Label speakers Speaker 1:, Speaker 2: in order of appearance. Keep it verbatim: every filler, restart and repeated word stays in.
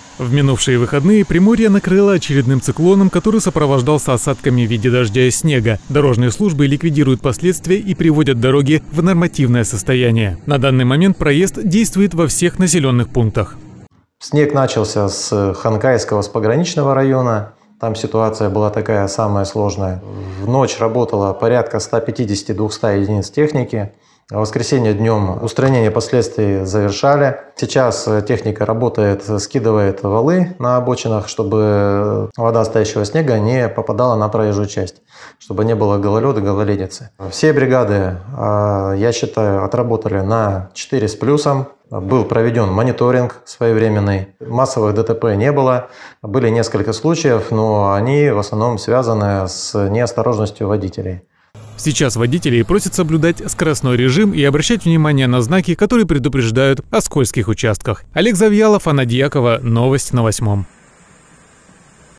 Speaker 1: В минувшие выходные Приморье накрыло очередным циклоном, который сопровождался осадками в виде дождя и снега. Дорожные службы ликвидируют последствия и приводят дороги в нормативное состояние. На данный момент проезд действует во всех населенных пунктах.
Speaker 2: Снег начался с Ханкайского, с пограничного района. Там ситуация была такая самая сложная. В ночь работало порядка ста пятидесяти — двухсот единиц техники. В воскресенье днем устранение последствий завершали. Сейчас техника работает, скидывает валы на обочинах, чтобы вода стоящего снега не попадала на проезжую часть, чтобы не было гололеда, гололедицы. Все бригады, я считаю, отработали на четыре с плюсом. Был проведен мониторинг своевременный. Массовых ДТП не было. Были несколько случаев, но они в основном связаны с неосторожностью водителей.
Speaker 1: Сейчас водителей просят соблюдать скоростной режим и обращать внимание на знаки, которые предупреждают о скользких участках. Олег Завьялов, Анна Дьякова. Новости на восьмом.